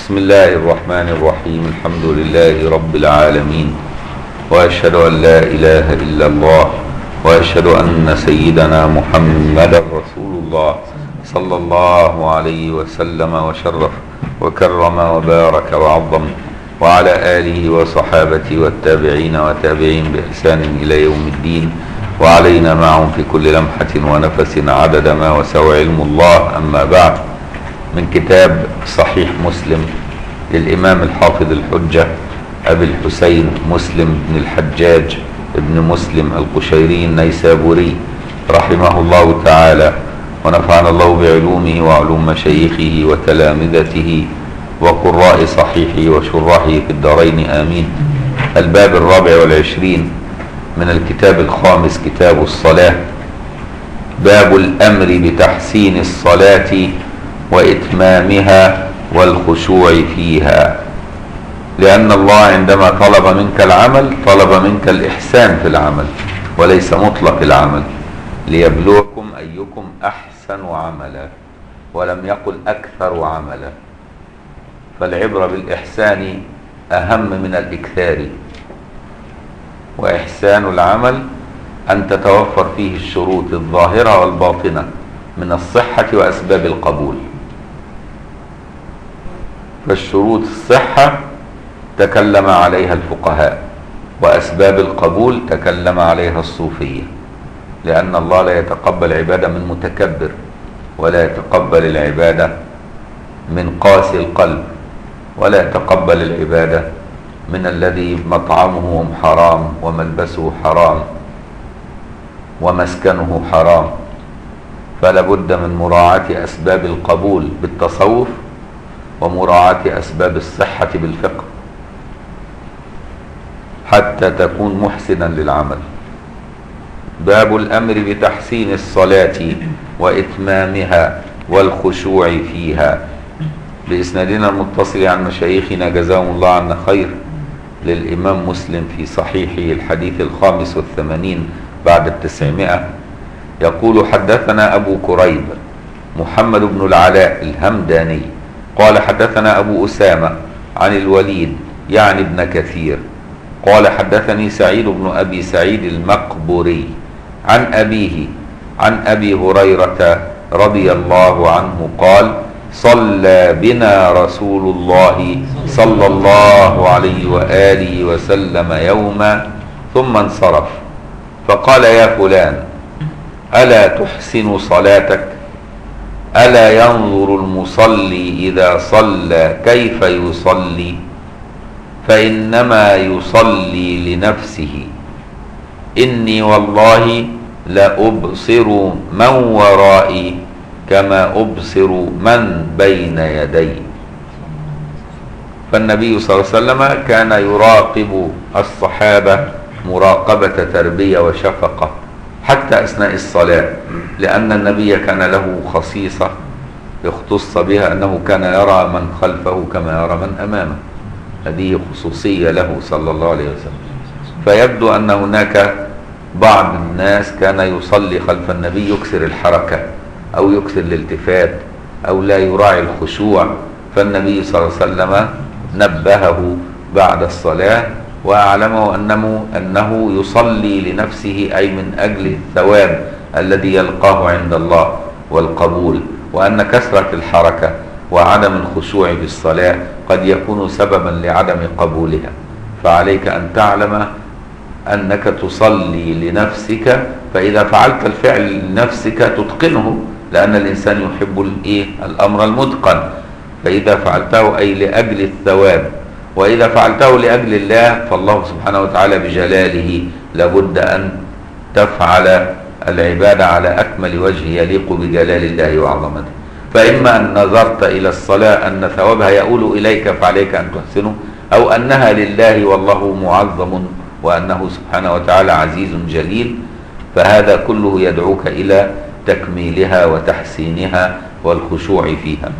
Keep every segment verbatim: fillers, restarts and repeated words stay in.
بسم الله الرحمن الرحيم. الحمد لله رب العالمين، وأشهد أن لا إله إلا الله، وأشهد أن سيدنا محمدا رسول الله صلى الله عليه وسلم وشرف وكرم وبارك وعظم، وعلى آله وصحابته والتابعين وتابعين بإحسان إلى يوم الدين، وعلينا معهم في كل لمحة ونفس عدد ما وسع علم الله. أما بعد، من كتاب صحيح مسلم للإمام الحافظ الحجة أبي الحسين مسلم بن الحجاج ابن مسلم القشيري النيسابوري رحمه الله تعالى، ونفعنا الله بعلومه وعلوم مشايخه وتلامذته وقراء صحيحه وشراحه في الدارين آمين. الباب الرابع والعشرين من الكتاب الخامس، كتاب الصلاة. باب الأمر بتحسين الصلاة وإتمامها والخشوع فيها، لأن الله عندما طلب منك العمل طلب منك الإحسان في العمل وليس مطلق العمل، ليبلوكم أيكم أحسن عملا، ولم يقل أكثر عملا. فالعبرة بالإحسان أهم من الإكثار، وإحسان العمل أن تتوفر فيه الشروط الظاهرة والباطنة من الصحة وأسباب القبول. فالشروط الصحة تكلم عليها الفقهاء، وأسباب القبول تكلم عليها الصوفية، لأن الله لا يتقبل عبادة من متكبر، ولا يتقبل العبادة من قاسي القلب، ولا يتقبل العبادة من الذي مطعمه حرام وملبسه حرام ومسكنه حرام. فلا بد من مراعاة أسباب القبول بالتصوف، ومراعاة أسباب الصحة بالفقه، حتى تكون محسنا للعمل. باب الأمر بتحسين الصلاة وإتمامها والخشوع فيها، بإسنادنا المتصل عن مشايخنا جزاهم الله عنا خير، للإمام مسلم في صحيحه الحديث الخامس والثمانين بعد التسعمائة، يقول: حدثنا أبو كريب محمد بن العلاء الهمداني قال: حدثنا أبو أسامة عن الوليد يعني ابن كثير قال: حدثني سعيد بن أبي سعيد المقبوري عن أبيه عن أبي هريرة رضي الله عنه قال: صلى بنا رسول الله صلى الله عليه وآله وسلم يوما ثم انصرف، فقال: يا فلان، ألا تحسن صلاتك؟ ألا ينظر المصلي إذا صلى كيف يصلي؟ فإنما يصلي لنفسه. إني والله لأبصر من ورائي كما أبصر من بين يدي. فالنبي صلى الله عليه وسلم كان يراقب الصحابة مراقبة تربية وشفقة حتى أثناء الصلاة، لأن النبي كان له خصيصة يختص بها، أنه كان يرى من خلفه كما يرى من أمامه. هذه خصوصية له صلى الله عليه وسلم. فيبدو أن هناك بعض الناس كان يصلي خلف النبي يكثر الحركة أو يكثر الالتفات أو لا يراعي الخشوع، فالنبي صلى الله عليه وسلم نبهه بعد الصلاة وأعلمه أنه, أنه يصلي لنفسه، أي من أجل الثواب الذي يلقاه عند الله والقبول، وأن كثرة الحركة وعدم الخشوع بالصلاة قد يكون سببا لعدم قبولها. فعليك أن تعلم أنك تصلي لنفسك، فإذا فعلت الفعل لنفسك تتقنه، لأن الإنسان يحب الأمر المتقن. فإذا فعلته أي لأجل الثواب، وإذا فعلته لأجل الله فالله سبحانه وتعالى بجلاله لابد أن تفعل العبادة على أكمل وجه يليق بجلال الله وعظمته. فإما أن نظرت إلى الصلاة أن ثوابها يؤول إليك فعليك أن تحسنه، أو أنها لله والله معظم وأنه سبحانه وتعالى عزيز جليل، فهذا كله يدعوك إلى تكميلها وتحسينها والخشوع فيها.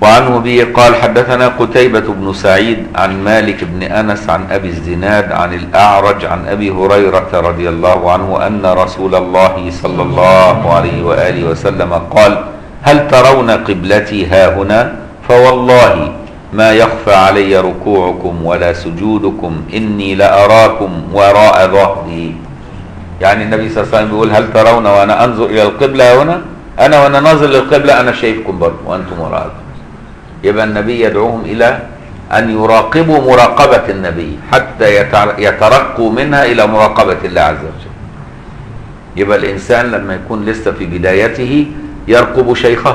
وعنه به قال حدثنا قتيبة بن سعيد عن مالك بن أنس عن أبي الزناد عن الأعرج عن أبي هريرة رضي الله عنه أن رسول الله صلى الله عليه وآله وسلم قال هل ترون قبلتي هاهنا فوالله ما يخفى علي ركوعكم ولا سجودكم إني لأراكم وراء ظهري. يعني النبي صلى الله عليه وسلم بيقول هل ترون وأنا أنظر إلى القبلة هنا، أنا وأنا ناظر للقبلة أنا شايفكم برضه وأنتم وراء. يبقى النبي يدعوهم إلى أن يراقبوا مراقبة النبي حتى يترقوا منها إلى مراقبة الله عز وجل. يبقى الإنسان لما يكون لسه في بدايته يرقب شيخه،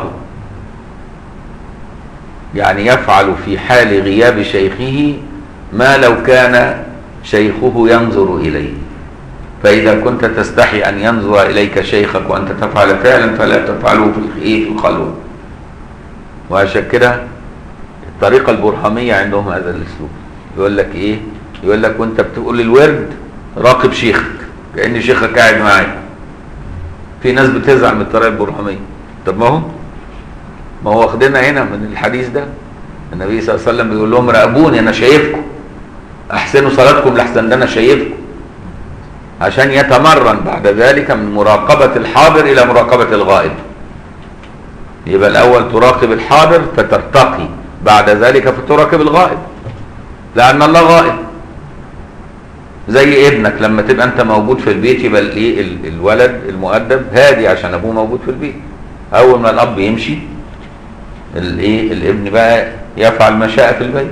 يعني يفعل في حال غياب شيخه ما لو كان شيخه ينظر إليه. فإذا كنت تستحي أن ينظر إليك شيخك وأنت تفعل فعلا فلا تفعله في في الخلوة. وعشان كده الطريقة البرهامية عندهم هذا الأسلوب، يقول لك إيه؟ يقول لك وأنت بتقول الورد راقب شيخك كأن شيخك قاعد معاك. في ناس بتزعل من الطريقة البرهامية. طب ما هو ما هو واخدنا هنا من الحديث ده. النبي صلى الله عليه وسلم بيقول لهم راقبوني أنا شايفكم، أحسنوا صلاتكم لحسن ده أنا شايفكم، عشان يتمرن بعد ذلك من مراقبة الحاضر إلى مراقبة الغائب. يبقى الأول تراقب الحاضر فترتقي، بعد ذلك فتراقب الغائب، لأن الله غائب. زي ابنك لما تبقى أنت موجود في البيت يبقى الولد المؤدب هادي عشان أبوه موجود في البيت. أول ما الأب يمشي الايه الابن بقى يفعل ما شاء في البيت.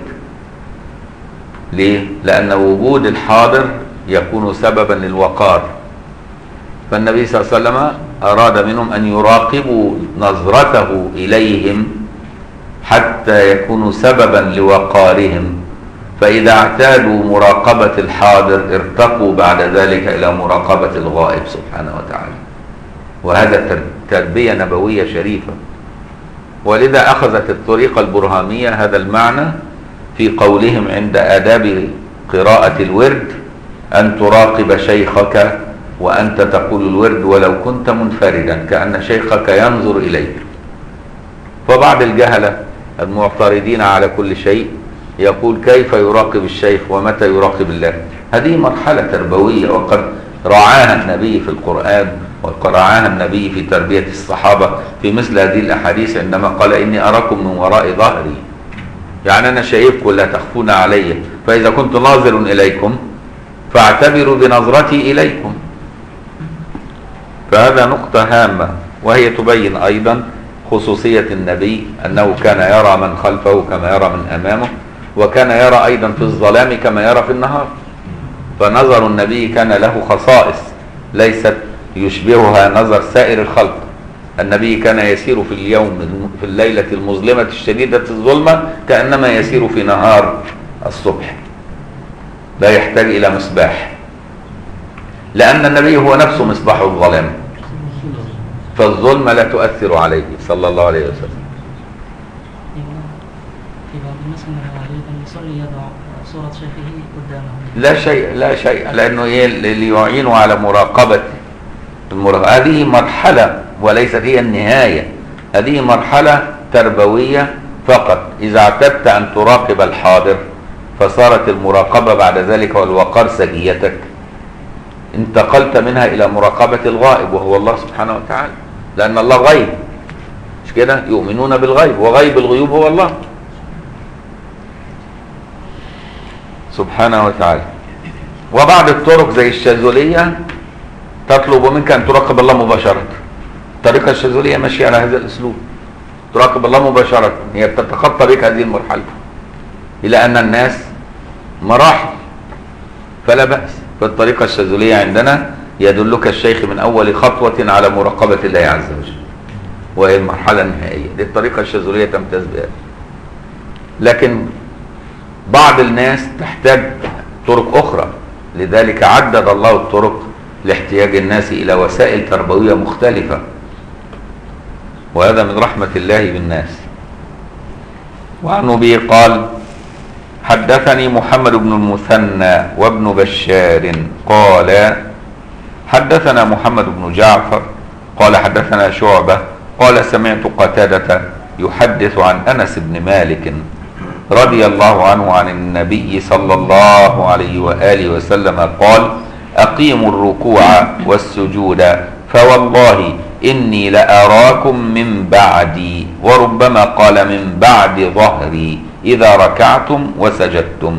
ليه؟ لأن وجود الحاضر يكون سببا للوقار. فالنبي صلى الله عليه وسلم أراد منهم أن يراقبوا نظرته إليهم حتى يكونوا سببا لوقارهم. فإذا اعتادوا مراقبة الحاضر ارتقوا بعد ذلك إلى مراقبة الغائب سبحانه وتعالى. وهذا تربية نبوية شريفة. ولذا أخذت الطريقة البرهامية هذا المعنى في قولهم عند آداب قراءة الورد أن تراقب شيخك وأنت تقول الورد ولو كنت منفردا كأن شيخك ينظر إليك. فبعض الجهلة المعترضين على كل شيء يقول كيف يراقب الشيخ ومتى يراقب الله؟ هذه مرحلة تربوية وقد رعاها النبي في القرآن وقد رعاها النبي في تربية الصحابة في مثل هذه الأحاديث عندما قال إني أراكم من وراء ظهري. يعني أنا شايفكم لا تخفون علي، فإذا كنت ناظر إليكم فاعتبروا بنظرتي إليكم. فهذا نقطة هامة، وهي تبين أيضا خصوصية النبي أنه كان يرى من خلفه كما يرى من أمامه، وكان يرى أيضا في الظلام كما يرى في النهار. فنظر النبي كان له خصائص ليست يشبهها نظر سائر الخلق. النبي كان يسير في اليوم في الليلة المظلمة الشديدة الظلمة كأنما يسير في نهار الصبح، لا يحتاج إلى مصباح، لأن النبي هو نفسه مصباح الظلام، فالظلمة لا تؤثر عليه صلى الله عليه وسلم. لا شيء لا شيء لأنه اللي يعينه على مراقبة المراقبة. هذه مرحلة وليست هي النهاية، هذه مرحلة تربوية فقط. إذا اعتدت أن تراقب الحاضر فصارت المراقبة بعد ذلك والوقار سجيتك، انتقلت منها إلى مراقبة الغائب وهو الله سبحانه وتعالى، لأن الله غيب، مش كده؟ يؤمنون بالغيب وغيب الغيوب هو الله سبحانه وتعالى. وبعض الطرق زي الشاذلية تطلب منك أن تراقب الله مباشرة. الطريقة الشاذلية ماشية على هذا الأسلوب، تراقب الله مباشرة، هي بتتخطى بك هذه المرحلة إلى أن الناس مراحل، فلا بأس. فالطريقة الشاذلية عندنا يدلك الشيخ من أول خطوة على مراقبة الله عز وجل، وهي المرحلة النهائية. دي الطريقة الشاذلية تمتاز بها. لكن بعض الناس تحتاج طرق أخرى، لذلك عدد الله الطرق لاحتياج الناس إلى وسائل تربوية مختلفة، وهذا من رحمة الله بالناس. وعن أبي قال حدثني محمد بن المثنى وابن بشار قال حدثنا محمد بن جعفر قال حدثنا شعبة قال سمعت قتادة يحدث عن أنس بن مالك رضي الله عنه عن النبي صلى الله عليه وآله وسلم قال: أقيموا الركوع والسجود فوالله إني لأراكم من بعدي، وربما قال من بعد ظهري، إذا ركعتم وسجدتم.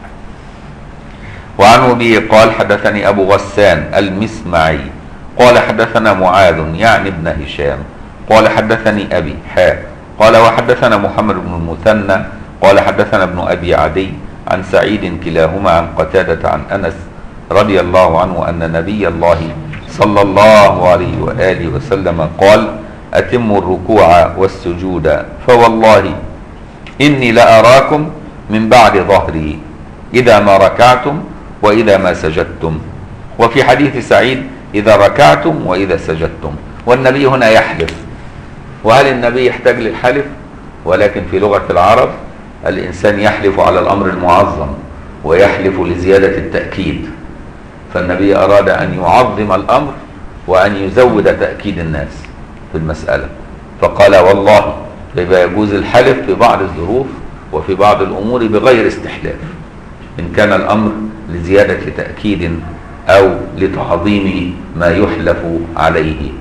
وعنه به قال: حدثني أبو غسان المسمعي قال: حدثنا معاذ يعني ابن هشام قال: حدثني أبي حاء قال: وحدثنا محمد بن المثنى قال: حدثنا ابن أبي عدي عن سعيد كلاهما عن قتادة عن أنس رضي الله عنه أن نبي الله صلى الله عليه وآله وسلم قال: أتموا الركوع والسجود فوالله إني لأراكم من بعد ظهري، إذا ما ركعتم وإذا ما سجدتم. وفي حديث سعيد: إذا ركعتم وإذا سجدتم. والنبي هنا يحلف. وهل النبي يحتاج للحلف؟ ولكن في لغة العرب الإنسان يحلف على الأمر المعظم ويحلف لزيادة التأكيد، فالنبي أراد أن يعظم الأمر وأن يزود تأكيد الناس في المسألة، فقال: والله. فيبقى يجوز الحلف في بعض الظروف وفي بعض الأمور بغير استحلاف، إن كان الأمر لزيادة تأكيد أو لتعظيم ما يحلف عليه.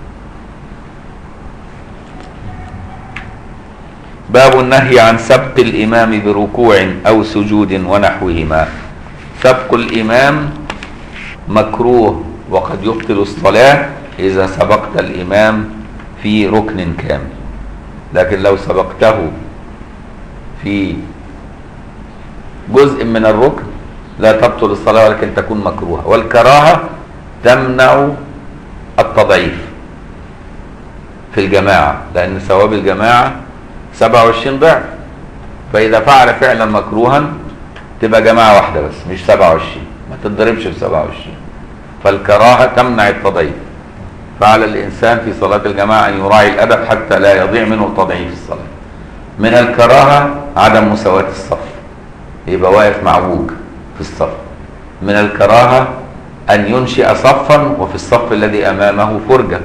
باب النهي عن سبق الإمام بركوع أو سجود ونحوهما. سبق الإمام مكروه وقد يبطل الصلاة إذا سبقت الإمام في ركن كامل، لكن لو سبقته في جزء من الركن لا تبطل الصلاة ولكن تكون مكروهة. والكراهة تمنع التضعيف في الجماعة، لأن ثواب الجماعة سبعة وعشرين ضعف، فإذا فعل فعلا مكروها تبقى جماعة واحدة بس مش سبعة وعشرين، ما تتضربش في سبعة وعشرين. فالكراهة تمنع التضعيف، فعلى الإنسان في صلاة الجماعة أن يراعي الأدب حتى لا يضيع منه التضعيف في الصلاة. من الكراهة عدم مساواة الصف، يبقى واقف معوج في الصف. من الكراهة أن ينشئ صفا وفي الصف الذي أمامه فرجة،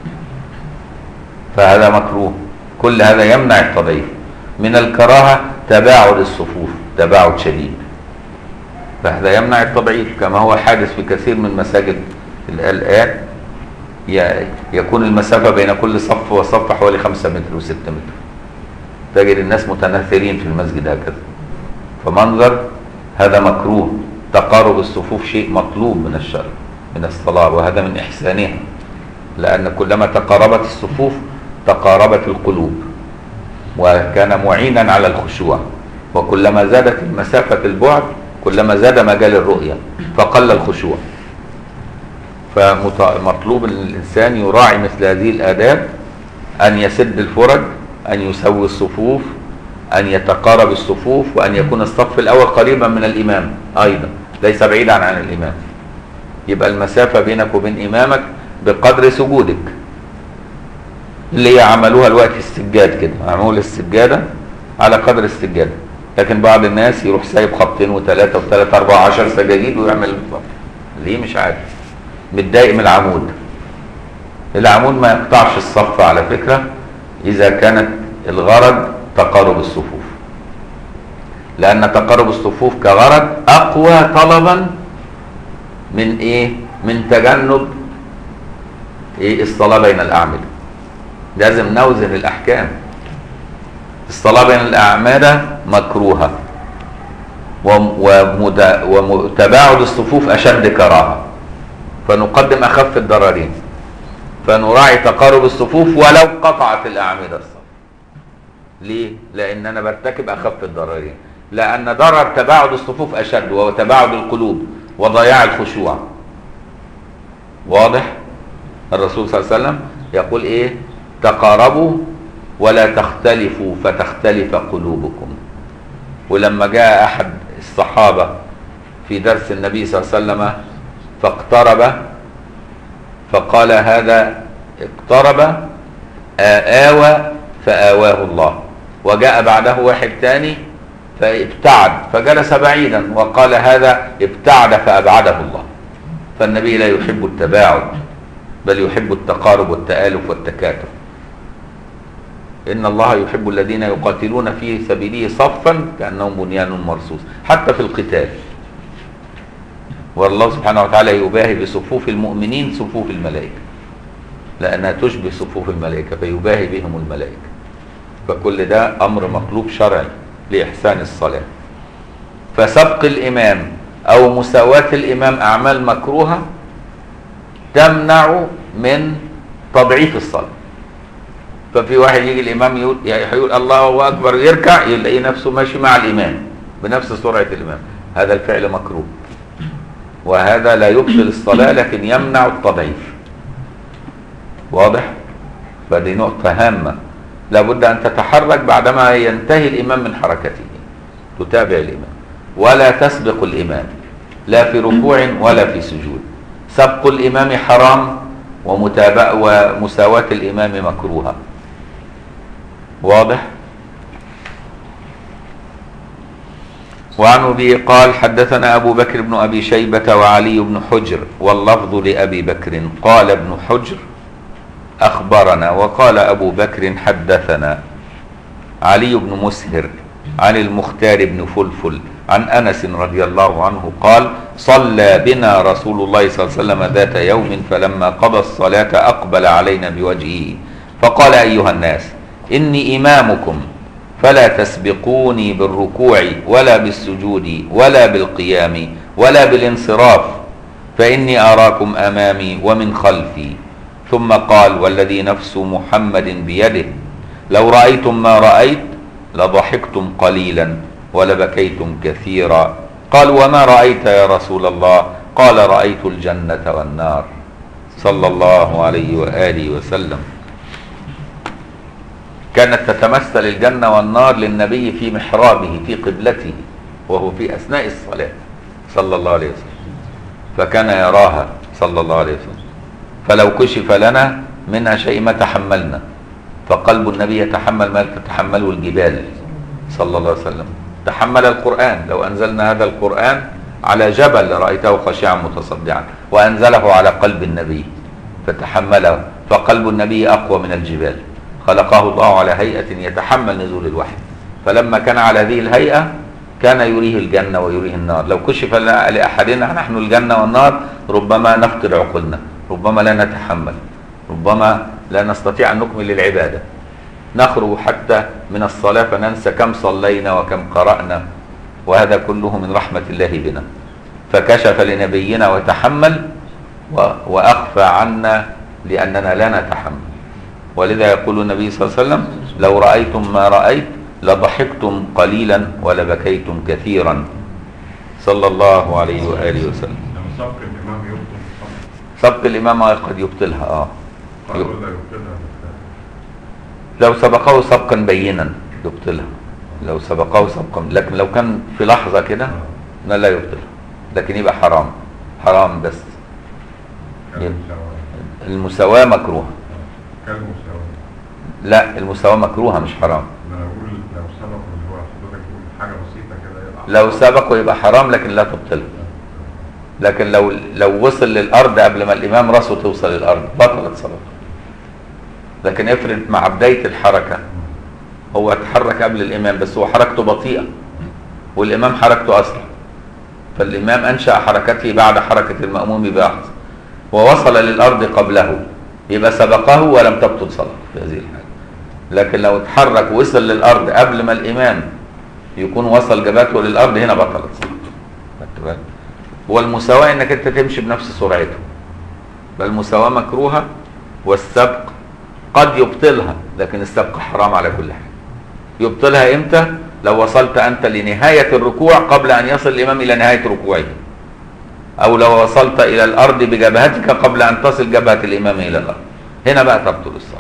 فهذا مكروه، كل هذا يمنع التضعيف. من الكراهة تباعد الصفوف تباعد شديد، فهذا يمنع التضعيف، كما هو حادث في كثير من مساجد الآن، يكون المسافة بين كل صف وصف حوالي خمسة متر وستة متر، تجد الناس متناثرين في المسجد هكذا، فمنظر هذا مكروه. تقارب الصفوف شيء مطلوب من الشرع من الصلاة، وهذا من إحسانها، لأن كلما تقاربت الصفوف تقاربت القلوب وكان معينا على الخشوع، وكلما زادت المسافة البعد كلما زاد مجال الرؤية فقل الخشوع. فمطلوب أن الإنسان يراعي مثل هذه الآداب، أن يسد الفرج، أن يسوي الصفوف، أن يتقارب الصفوف، وأن يكون الصف الأول قريبا من الإمام أيضا ليس بعيدا عن الإمام، يبقى المسافة بينك وبين إمامك بقدر سجودك، اللي هي عملوها الوقت في السجاد كده، عملوا السجادة على قدر السجادة، لكن بعض الناس يروح سايب خطين وثلاثة وثلاثة أربعة عشر سجاجيد ويعمل الصف. ليه؟ مش عارف، متضايق من العمود. العمود ما يقطعش الصف على فكرة إذا كانت الغرض تقارب الصفوف، لأن تقارب الصفوف كغرض أقوى طلبا من إيه؟ من تجنب إيه؟ الصلاة بين الأعمدة. لازم نوزن الأحكام. الصلاة بين الأعمدة مكروهة، وتباعد الصفوف أشد كراهة، فنقدم أخف الضررين، فنراعي تقارب الصفوف ولو قطعت الأعمدة الصف. ليه؟ لأن أنا برتكب أخف الضررين، لأن ضرر تباعد الصفوف أشد، وهو تباعد القلوب وضياع الخشوع. واضح؟ الرسول صلى الله عليه وسلم يقول إيه؟ تقاربوا ولا تختلفوا فتختلف قلوبكم. ولما جاء أحد الصحابة في درس النبي صلى الله عليه وسلم فاقترب، فقال هذا اقترب آوى فآواه الله. وجاء بعده واحد تاني فابتعد فجلس بعيدا وقال هذا ابتعد فأبعده الله. فالنبي لا يحب التباعد بل يحب التقارب والتآلف والتكاتف. إن الله يحب الذين يقاتلون في سبيله صفا كأنهم بنيان مرصوص. حتى في القتال والله سبحانه وتعالى يباهي بصفوف المؤمنين صفوف الملائكة، لأنها تشبه صفوف الملائكة فيباهي بهم الملائكة. فكل ده أمر مطلوب شرعي لإحسان الصلاة. فسبق الإمام أو مساواة الإمام أعمال مكروهة تمنع من تضعيف الصلاة. ففي واحد يجي الإمام يقول, يقول الله أكبر يركع يلاقي نفسه ماشي مع الإمام بنفس سرعة الإمام، هذا الفعل مكروه، وهذا لا يبطل الصلاة لكن يمنع التضعيف. واضح؟ فدي نقطة هامة لابد أن تتحرك بعدما ينتهي الإمام من حركته، تتابع الإمام ولا تسبق الإمام لا في ركوع ولا في سجود. سبق الإمام حرام ومتابعة ومساواة الإمام مكروهة. واضح؟ وعن أبي قال حدثنا أبو بكر بن أبي شيبة وعلي بن حجر واللفظ لأبي بكر قال ابن حجر أخبرنا وقال أبو بكر حدثنا علي بن مسهر عن المختار بن فلفل عن أنس رضي الله عنه قال صلى بنا رسول الله صلى الله عليه وسلم ذات يوم فلما قضى الصلاة أقبل علينا بوجهه فقال أيها الناس إني إمامكم فلا تسبقوني بالركوع ولا بالسجود ولا بالقيام ولا بالانصراف فإني أراكم أمامي ومن خلفي. ثم قال والذي نفس محمد بيده لو رأيتم ما رأيت لضحكتم قليلا ولبكيتم كثيرا. قال وما رأيت يا رسول الله؟ قال رأيت الجنة والنار صلى الله عليه وآله وسلم. كانت تتمثل الجنة والنار للنبي في محرابه في قبلته وهو في أثناء الصلاة صلى الله عليه وسلم، فكان يراها صلى الله عليه وسلم. فلو كشف لنا منها شيء ما تحملنا، فقلب النبي يتحمل ما تتحمله الجبال صلى الله عليه وسلم. تحمل القرآن، لو أنزلنا هذا القرآن على جبل لرأيته خاشعا متصدعا، وأنزله على قلب النبي فتحمله، فقلب النبي أقوى من الجبال، خلقه الله على هيئة يتحمل نزول الوحي. فلما كان على هذه الهيئة كان يريه الجنة ويريه النار. لو كشف لأحدنا نحن الجنة والنار ربما نفقد عقولنا، ربما لا نتحمل، ربما لا نستطيع أن نكمل العبادة، نخرج حتى من الصلاة فننسى كم صلينا وكم قرأنا، وهذا كله من رحمة الله بنا. فكشف لنبينا وتحمل وأخفى عنا لأننا لا نتحمل. ولذا يقول النبي صلى الله عليه وسلم لو رأيتم ما رأيت لضحكتم قليلا ولبكيتم كثيرا صلى الله عليه وآله وسلم. سبق الإمام يبطل سبق الإمام قد يبطلها اه لو سبقه سبقا بينا يبطلها، لو سبقه سبقا، لكن لو كان في لحظة كده لا لا يبطلها، لكن يبقى حرام حرام. بس المساواة مكروهة. لا المساواة مكروهة مش حرام. لو سبق اللي هو حضرتك تقول حاجة بسيطة كده لو سبقه يبقى حرام لكن لا تبطله. لكن لو لو وصل للأرض قبل ما الإمام راسه توصل للأرض بطلت صلاته. لكن افرض مع بداية الحركة هو اتحرك قبل الإمام بس هو حركته بطيئة والإمام حركته أسرع، فالإمام أنشأ حركته بعد حركة المأموم بلحظة ووصل للأرض قبله، يبقى سبقه ولم تبطل صلاته في هذه الحالة. لكن لو اتحرك ووصل للأرض قبل ما الإمام يكون وصل جبهته للأرض هنا بطلت صلاته. والمساواة انك انت تمشي بنفس سرعته، بل المساواة مكروهة والسبق قد يبطلها، لكن السبق حرام على كل حال. يبطلها امتى؟ لو وصلت انت لنهاية الركوع قبل ان يصل الامام الى نهاية ركوعه، او لو وصلت الى الارض بجبهتك قبل ان تصل جبهة الامام الى الارض، هنا بقى تبطل الصلاة.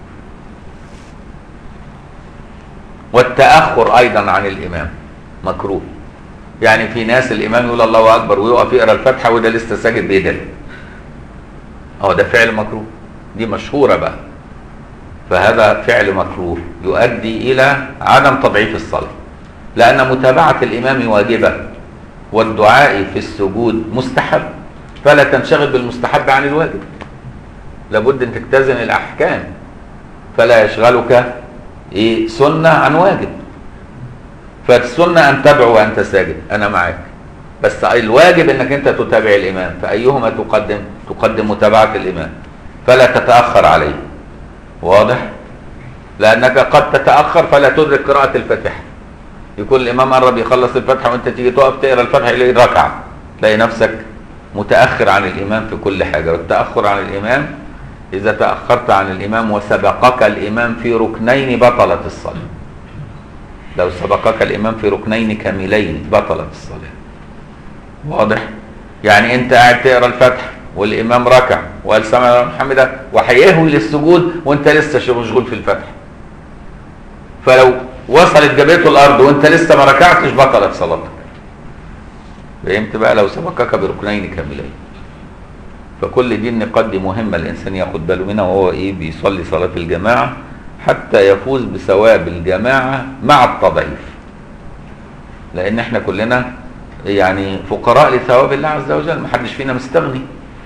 والتأخر ايضا عن الامام مكروه. يعني في ناس الامام يقول الله اكبر ويقف يقرا الفاتحه وده لسه ساجد بيدل، اهو ده فعل مكروه، دي مشهوره بقى. فهذا فعل مكروه يؤدي الى عدم تضعيف الصلاه، لان متابعه الامام واجبه والدعاء في السجود مستحب، فلا تنشغل بالمستحب عن الواجب، لابد ان تختزن الاحكام، فلا يشغلك ايه سنة عن واجب. فالسنة ان تدعو وانت ساجد، انا معاك، بس الواجب انك انت تتابع الامام، فايهما تقدم؟ تقدم متابعة الامام، فلا تتأخر عليه. واضح؟ لانك قد تتأخر فلا تدرك قراءة الفاتحة، يكون الامام قرب يخلص الفاتحة وانت تيجي تقف تقرا الفاتحة يلاقي ركعة، تلاقي نفسك متأخر عن الامام في كل حاجة. والتأخر عن الامام، اذا تأخرت عن الامام وسبقك الامام في ركنين بطلت الصلاة. لو سبقك الامام في ركنين كاملين بطلت الصلاة. واضح؟ يعني انت قاعد تقرا الفاتحة والامام ركع وقال سمع الله لمن حمده وهيهوي للسجود وانت لسه مشغول في الفاتحة، فلو وصلت جبهته الارض وانت لسه ما ركعتش بطلت صلاتك. فهمت بقى؟ لو سبقك بركنين كاملين. فكل دي النقاط دي مهمة الانسان ياخد باله منها وهو ايه بيصلي صلاة الجماعة، حتى يفوز بثواب الجماعة مع التضعيف. لان احنا كلنا يعني فقراء لثواب الله عز وجل، ما حدش فينا مستغني.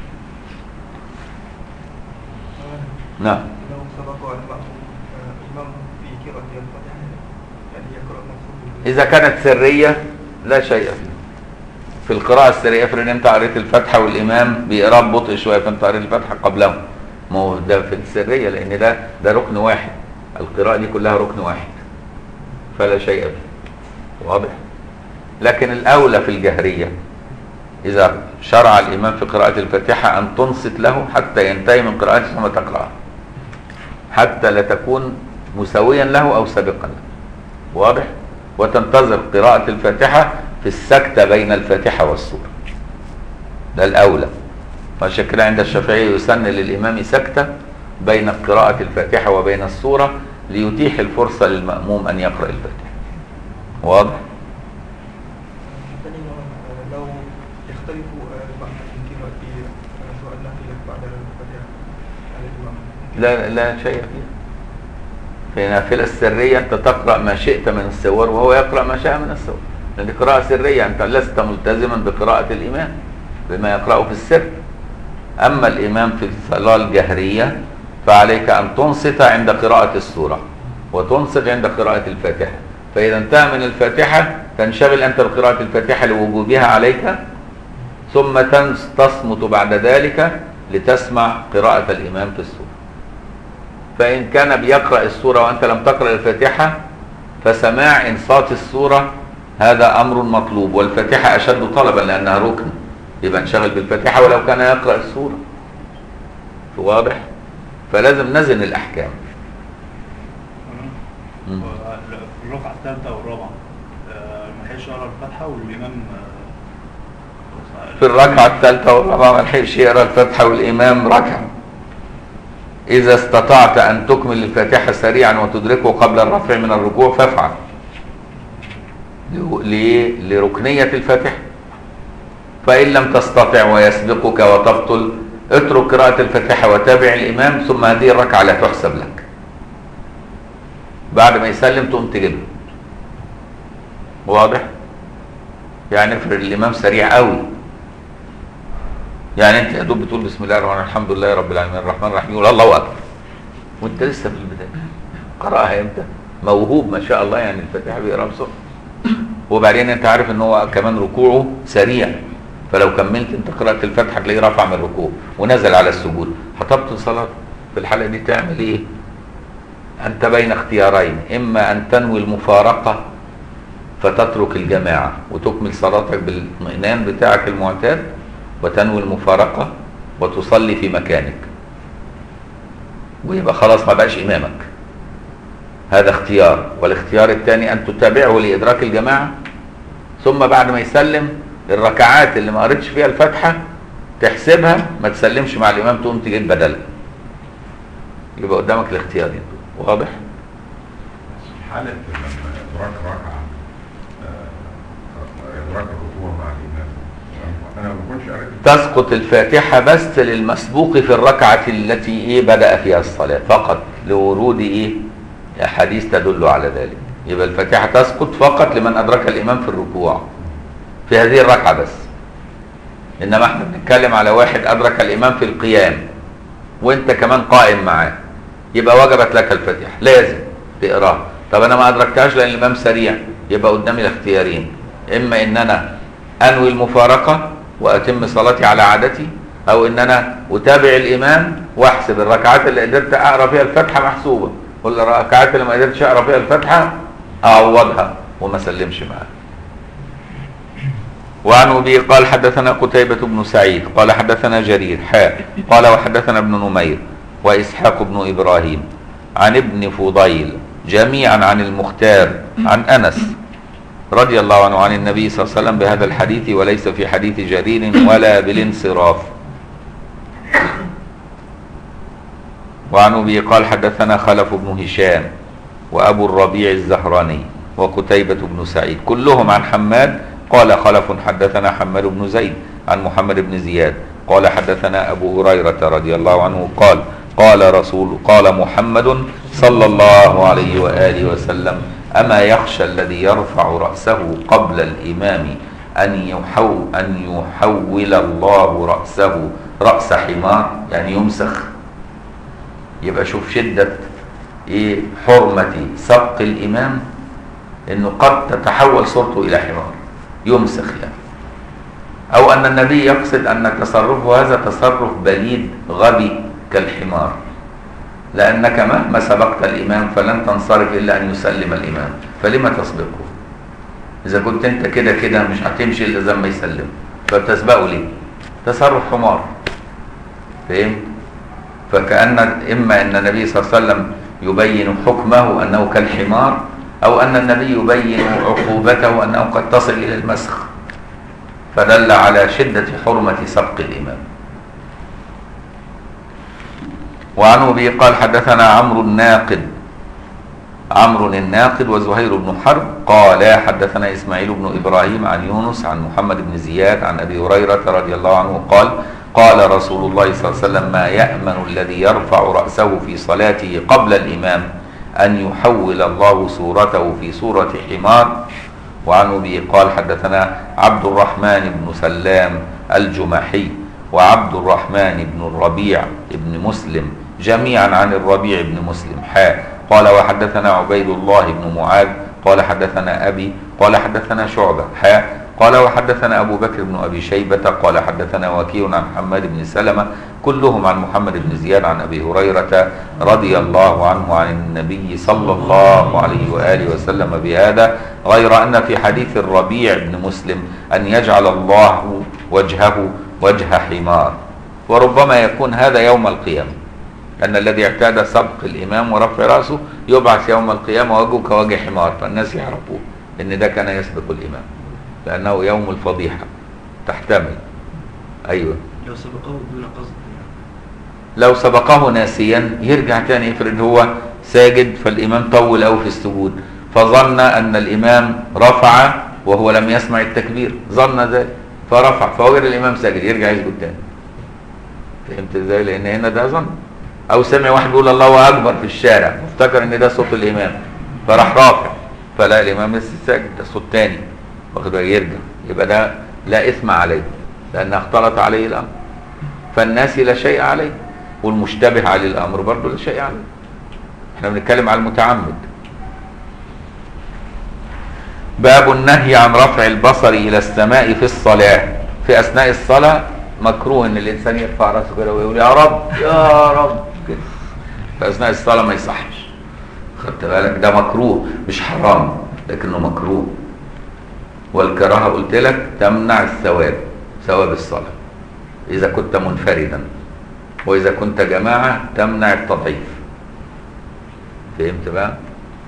نعم. لو سبق الإمام في قراءة الفاتحة يعني يقرأ نفسه. إذا كانت سرية لا شيء فيه. في القراءة السرية افرض أنت قريت الفاتحة والإمام بيقرأ ببطء شوية فأنت قريت الفاتحة قبله، ما هو ده في السرية، لأن ده ده ركن واحد، القراءة دي كلها ركن واحد، فلا شيء فيه. واضح؟ لكن الأولى في الجهرية إذا شرع الإمام في قراءة الفاتحة أن تنصت له حتى ينتهي من قراءته ثم تقرأها، حتى لا تكون مساويا له أو سابقا له. واضح؟ وتنتظر قراءة الفاتحة في السكتة بين الفاتحة والسورة، ده الأولى. وعشان كده عند الشافعي يسن للإمام سكتة بين قراءة الفاتحة وبين السورة ليتيح الفرصة للمأموم أن يقرأ الفاتحة. واضح؟ لو يختلفوا بعض الكلمات في سؤال نافلة بعد الفاتحة على الإمام. لا لا شيء فيها. في نافلة السرية أنت تقرأ ما شئت من السور وهو يقرأ ما شاء من السور، لأن قراءة سرية أنت لست ملتزما بقراءة الإمام بما يقرأه في السر. أما الإمام في الصلاة الجهرية فعليك أن تنصت عند قراءة السورة وتنصت عند قراءة الفاتحة، فإذا انتهى من الفاتحة تنشغل أنت بقراءة الفاتحة لوجوبها عليك، ثم تصمت بعد ذلك لتسمع قراءة الإمام في السورة. فإن كان بيقرأ السورة وأنت لم تقرأ الفاتحة فسماع إنصات السورة هذا أمر مطلوب، والفاتحة أشد طلبا لأنها ركن، يبقى انشغل بالفاتحة ولو كان يقرأ السورة. واضح؟ فلازم نزن الأحكام. في الركعة الثالثة والرابعة ما لحقش يقرأ الفاتحة والإمام في الركعة الثالثة والرابعة ما لحقش يقرأ الفاتحة والإمام ركع. إذا استطعت أن تكمل الفاتحة سريعا وتدركه قبل الرفع من الركوع فافعل. ليه؟ لركنية الفاتحة. فإن لم تستطع ويسبقك وتبطل اترك قراءة الفاتحة وتابع الإمام، ثم هذه الركعة لا تحسب لك. بعد ما يسلم تقوم تجيبها. واضح؟ يعني افرض الإمام سريع قوي، يعني انت يا دوب بتقول بسم الله الرحمن الرحيم الحمد لله رب العالمين الرحمن الرحيم يقول الله اكبر وانت لسه في البدايه. قراها امتى؟ موهوب ما شاء الله، يعني الفاتحه بيقراها بسرعه، وبعدين انت عارف ان هو كمان ركوعه سريع، فلو كملت انت قراءه الفاتحه تلاقيه رفع من الركوع ونزل على السجود، هتبطل صلاه. في الحاله دي تعمل ايه؟ انت بين اختيارين، اما ان تنوي المفارقه فتترك الجماعه وتكمل صلاتك بالاطمئنان بتاعك المعتاد، وتنوي المفارقة وتصلي في مكانك ويبقى خلاص ما بقاش إمامك. هذا اختيار. والاختيار الثاني أن تتابعه لإدراك الجماعة، ثم بعد ما يسلم الركعات اللي ما قريتش فيها الفاتحة تحسبها، ما تسلمش مع الإمام تقوم تجيب بدلها. يبقى قدامك الاختيارين. واضح؟ حالة لما إدراك ركعة إدراك الركوع مع الإمام أنا ما كنتش قريت تسقط الفاتحة بس للمسبوق في الركعة التي إيه بدأ فيها الصلاة فقط، لورود إيه أحاديث تدل على ذلك. يبقى الفاتحة تسقط فقط لمن أدرك الإمام في الركوع في هذه الركعة بس. إنما احنا بنتكلم على واحد أدرك الإمام في القيام وأنت كمان قائم معاه، يبقى وجبت لك الفاتحة لازم. تقراها. طب انا ما ادركتهاش لان الامام سريع، يبقى قدامي الاختيارين، اما ان انا انوي المفارقه واتم صلاتي على عادتي، او ان انا اتابع الامام واحسب الركعات اللي قدرت اقرا فيها الفاتحه محسوبه، والركعات اللي ما قدرتش اقرا فيها الفاتحه اعوضها وما اسلمش معاها. وعن ابي قال حدثنا قتيبة بن سعيد قال حدثنا جرير حاء قال وحدثنا ابن نمير واسحاق بن ابراهيم عن ابن فضيل جميعا عن المختار عن انس رضي الله عنه عن النبي صلى الله عليه وسلم بهذا الحديث وليس في حديث جرير ولا بالانصراف. وعن ابي قال حدثنا خلف بن هشام وابو الربيع الزهراني وقتيبة بن سعيد كلهم عن حماد قال خلف حدثنا حماد بن زيد عن محمد بن زياد قال حدثنا ابو هريرة رضي الله عنه قال قال رسول قال محمد صلى الله عليه وآله وسلم أما يخشى الذي يرفع رأسه قبل الإمام أن يحو أن يحول الله رأسه رأس حمار، يعني يمسخ. يبقى شوف شدة إيه حرمة سبق الإمام، إنه قد تتحول صورته إلى حمار يمسخ يعني. أو أن النبي يقصد أن تصرفه هذا تصرف بليد غبي كالحمار، لأنك مهما سبقت الإمام فلن تنصرف إلا أن يسلم الإمام، فلما تسبقه؟ إذا كنت أنت كده كده مش هتمشي إلا زي ما يسلم، فبتسبقه ليه؟ تصرف حمار. فهم؟ فكأن إما أن النبي صلى الله عليه وسلم يبين حكمه أنه كالحمار، أو أن النبي يبين عقوبته أنه قد تصل إلى المسخ، فدل على شدة حرمة سبق الإمام. وعن أبي قال حدثنا عمرو الناقد عمرو الناقد وزهير بن حرب قال حدثنا إسماعيل بن إبراهيم عن يونس عن محمد بن زياد عن أبي هريرة رضي الله عنه قال قال رسول الله صلى الله عليه وسلم ما يأمن الذي يرفع رأسه في صلاته قبل الإمام أن يحول الله صورته في صورة حمار. وعن أبي قال حدثنا عبد الرحمن بن سلام الجمحي وعبد الرحمن بن الربيع بن مسلم جميعا عن الربيع بن مسلم حاء قال وحدثنا عبيد الله بن معاذ قال حدثنا أبي قال حدثنا شعبة حاء قال وحدثنا أبو بكر بن أبي شيبة قال حدثنا وكيع عن حماد بن سلمة كلهم عن محمد بن زياد عن أبي هريرة رضي الله عنه عن النبي صلى الله عليه وآله وسلم بهذا، غير أن في حديث الربيع بن مسلم أن يجعل الله وجهه وجه حمار، وربما يكون هذا يوم القيامة، أن الذي اعتاد سبق الإمام ورفع رأسه يبعث يوم القيامة وجهه كوجه حمار، فالناس يعرفوه إن ده كان يسبق الإمام، لأنه يوم الفضيحة تحتمل. أيوة لو سبقه دون قصد، لو سبقه ناسيا يرجع تاني، يفرض هو ساجد فالإمام طول أو في السجود فظن أن الإمام رفع وهو لم يسمع التكبير، ظن ذلك فرفع فوجد الإمام ساجد، يرجع يسجد تاني. فهمت ازاي؟ لأن هنا ده ظن. أو سمع واحد بيقول الله أكبر في الشارع وافتكر إن ده صوت الإمام فراح رافع، فلا الإمام لسه ساجد، ده صوت تاني، واخد بالك، يرجع. يبقى ده لا إثم عليه لأن اختلط عليه الأمر. فالناس لا شيء عليه، والمشتبه عليه الأمر برضه لا شيء عليه. احنا بنتكلم على المتعمد. باب النهي عن رفع البصر إلى السماء في الصلاة. في أثناء الصلاة مكروه إن الإنسان يرفع رأسه كده ويقول يا رب يا رب كده. في أثناء الصلاة ما يصحش. خدت بالك؟ ده مكروه مش حرام، لكنه مكروه. والكراهة قلت لك تمنع الثواب، ثواب الصلاة إذا كنت منفردا، وإذا كنت جماعة تمنع التضعيف. فهمت بقى؟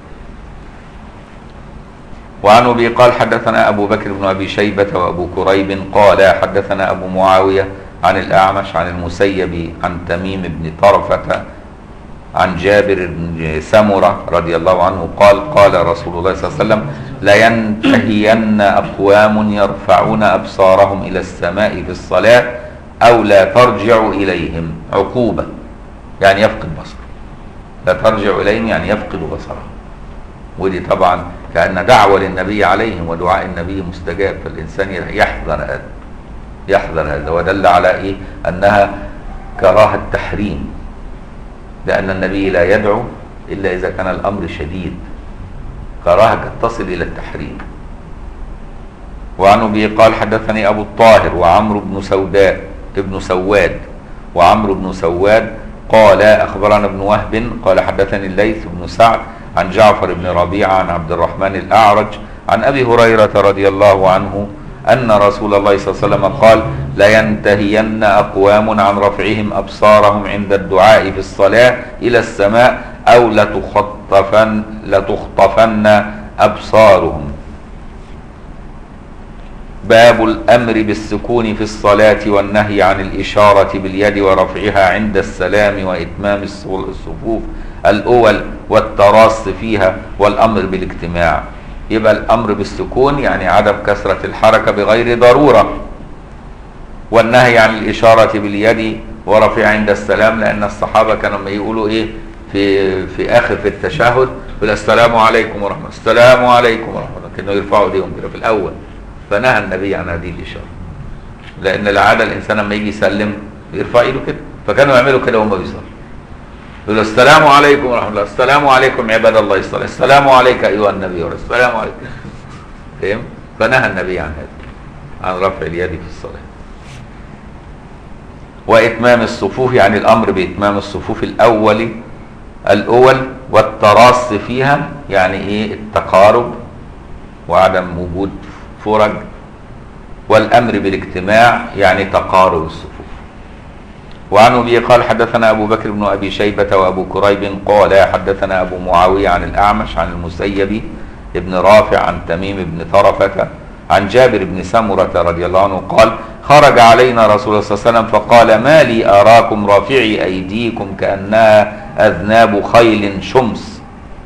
وعن أبي قال حدثنا أبو بكر بن أبي شيبة وأبو كريب قال حدثنا أبو معاوية عن الأعمش عن المسيب عن تميم بن طرفة عن جابر بن سمرة رضي الله عنه قال قال رسول الله صلى الله عليه وسلم لينتهين أقوام يرفعون أبصارهم إلى السماء في الصلاة أو لا ترجع إليهم، عقوبة يعني يفقد بصره، لا ترجع إليهم يعني يفقد بصره. ودي طبعا كأن دعوة للنبي عليهم، ودعاء النبي مستجاب، فالإنسان يحذر هذا يحذر هذا. ودل على إيه؟ أنها كراهة تحريم، لأن النبي لا يدعو إلا إذا كان الأمر شديد، كراهة قد تصل إلى التحريم. وعن أبي قال حدثني أبو الطاهر وعمرو بن سوداء ابن سواد وعمرو بن سواد قال أخبرنا ابن وهب قال حدثني الليث بن سعد عن جعفر بن ربيعة عن عبد الرحمن الأعرج عن أبي هريرة رضي الله عنه أن رسول الله صلى الله عليه وسلم قال لينتهين أقوام عن رفعهم أبصارهم عند الدعاء في الصلاة إلى السماء أو لتخطفن, لتخطفن أبصارهم. باب الأمر بالسكون في الصلاة والنهي عن الإشارة باليد ورفعها عند السلام وإتمام الصفوف الأول والتراص فيها والأمر بالاجتماع. يبقى الأمر بالسكون يعني عدم كثرة الحركة بغير ضرورة، والنهي عن الإشارة باليد ورفعها عند السلام، لأن الصحابة كانوا لما يقولوا إيه في في آخر في التشهد يقول السلام عليكم ورحمة الله السلام عليكم ورحمة الله، كانوا يرفعوا ايديهم كده في الأول، فنهى النبي عن هذه الإشارة، لأن العادة الإنسان لما يجي يسلم يرفع ايده كده، فكانوا يعملوا كده وهم بيصلوا يقولوا السلام عليكم ورحمة الله السلام عليكم عباد الله الصالحين السلام عليك أيها النبي السلام عليكم. فهم؟ فنهى النبي عن هذا، عن رفع اليد في الصلاة. وإتمام الصفوف يعني الأمر بإتمام الصفوف الأول الأول والتراص فيها يعني إيه التقارب وعدم وجود فرج، والأمر بالاجتماع يعني تقارب الصفوف. وعن أبي قال حدثنا أبو بكر بن أبي شيبة وأبو كريب قال حدثنا أبو معاوية عن الأعمش عن المسيب ابن رافع عن تميم بن طرفة عن جابر بن سمرة رضي الله عنه قال خرج علينا رسول الله صلى الله عليه وسلم فقال ما لي أراكم رافعي أيديكم كأنها أذناب خيل شمس.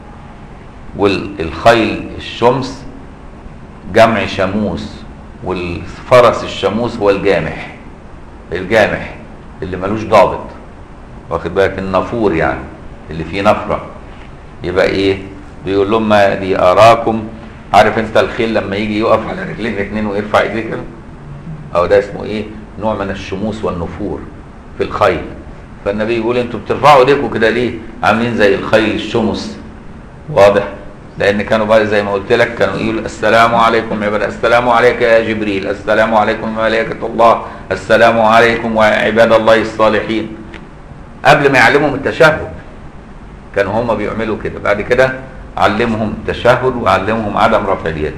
والخيل الشمس جمع شموس، والفرس الشموس هو الجامح، الجامح اللي ملوش ضابط، واخد بالك، النافور يعني اللي فيه نفرة. يبقى ايه بيقول لهم ما لي أراكم، عارف انت الخيل لما يجي يقف على رجلين اتنين ويرفع ايديه كده، او ده اسمه ايه نوع من الشموس والنفور في الخيل. فالنبي يقول انتوا بترفعوا ايديكم كده ليه عاملين زي الخيل الشمس؟ واضح، لان كانوا بقى زي ما قلت لك كانوا يقول السلام عليكم عباد السلام عليك يا جبريل السلام عليكم ملائكة الله السلام عليكم وعباد الله الصالحين، قبل ما يعلمهم التشهد كانوا هم بيعملوا كده. بعد كده علمهم التشهد وعلمهم عدم رفع اليد.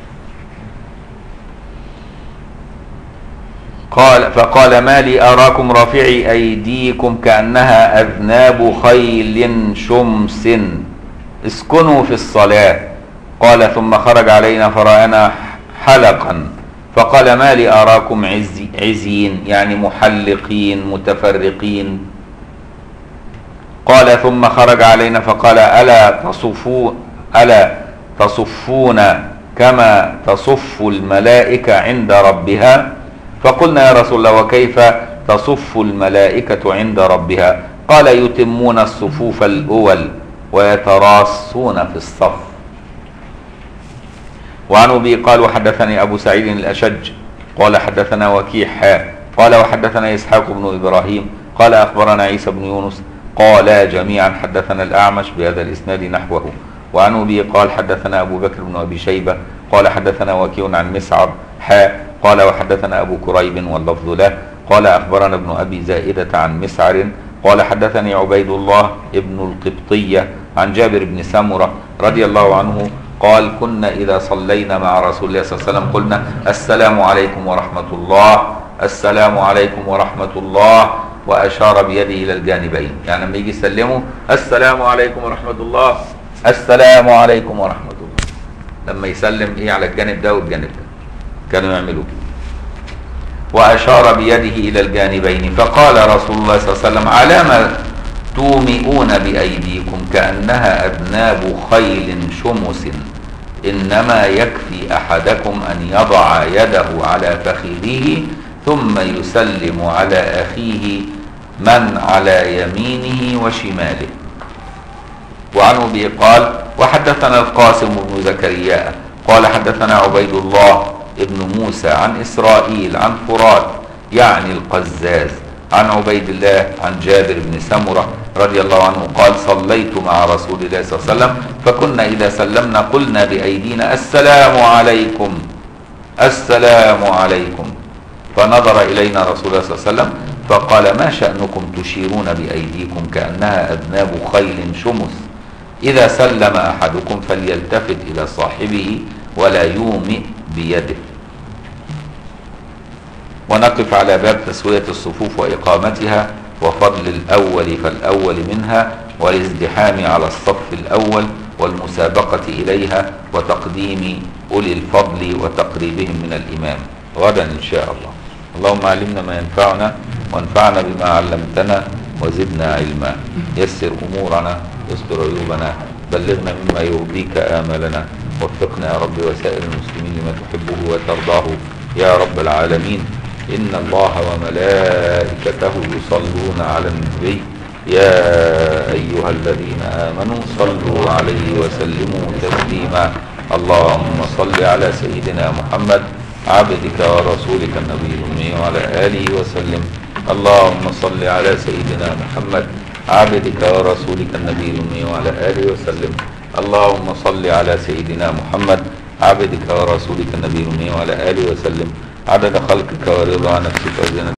قال فقال ما لي أراكم رافعي أيديكم كأنها أذناب خيل شمس اسكنوا في الصلاة. قال ثم خرج علينا فرأنا حلقا فقال ما لي أراكم عزي عزين يعني محلقين متفرقين. قال ثم خرج علينا فقال ألا تصفون ألا تصفون كما تصف الملائكة عند ربها؟ فقلنا يا رسول الله وكيف تصف الملائكة عند ربها؟ قال يتمون الصفوف الأول ويتراصون في الصف. وعن أبي قال وحدثني أبو سعيد الأشج قال حدثنا وكيع قال وحدثنا إسحاق بن إبراهيم قال أخبرنا عيسى بن يونس قال جميعا حدثنا الأعمش بهذا الإسناد نحوه. وعن أبي قال حدثنا أبو بكر بن أبي شيبة قال حدثنا وكيع عن مسعر حاء قال وحدثنا أبو كريب واللفظ له قال أخبرنا ابن أبي زائدة عن مسعر قال حدثني عبيد الله ابن القبطية عن جابر بن سمرة رضي الله عنه قال كنا إذا صلينا مع رسول الله صلى الله عليه وسلم قلنا السلام عليكم ورحمة الله السلام عليكم ورحمة الله وأشار بيده إلى الجانبين، يعني لما يجي يسلموا السلام عليكم ورحمة الله السلام عليكم ورحمة الله، لما يسلم إيه على الجانب ده والجانب ده كانوا يعملوا. وأشار بيده إلى الجانبين فقال رسول الله صلى الله عليه وسلم على ما تومئون بأيديكم كأنها أذناب خيل شمس إنما يكفي أحدكم أن يضع يده على فخذه ثم يسلم على أخيه من على يمينه وشماله. وعن أبي قال وحدثنا القاسم بن زكريا قال حدثنا عبيد الله ابن موسى عن إسرائيل عن فرات يعني القزاز عن عبيد الله عن جابر بن سمرة رضي الله عنه قال صليت مع رسول الله صلى الله عليه وسلم فكنا إذا سلمنا قلنا بأيدينا السلام عليكم السلام عليكم، فنظر إلينا رسول الله صلى الله عليه وسلم فقال ما شأنكم تشيرون بأيديكم كأنها أذناب خيل شمس، إذا سلم أحدكم فليلتفت إلى صاحبه ولا يومئ بيده. ونقف على باب تسوية الصفوف وإقامتها وفضل الأول فالأول منها والازدحام على الصف الأول والمسابقة إليها وتقديم أولي الفضل وتقريبهم من الإمام غدا إن شاء الله. اللهم علمنا ما ينفعنا وانفعنا بما علمتنا وزدنا علما. يسر أمورنا يستر عيوبنا بلغنا مما يرضيك آملنا وفقنا يا رب وسائر المسلمين لما تحبه وترضاه يا رب العالمين. إن الله وملائكته يصلون على النبي يا أيها الذين آمنوا صلوا عليه وسلموا تسليما. اللهم صل على سيدنا محمد عبدك ورسولك النبي الأمي وعلى آله وسلم. اللهم صل على سيدنا محمد عبدك ورسولك النبي الأمي وعلى آله وسلم. اللهم صل على سيدنا محمد عبدك ورسولك النبي الأمي وعلى آله وسلم عدد خلقك ورضا نفسك وزنة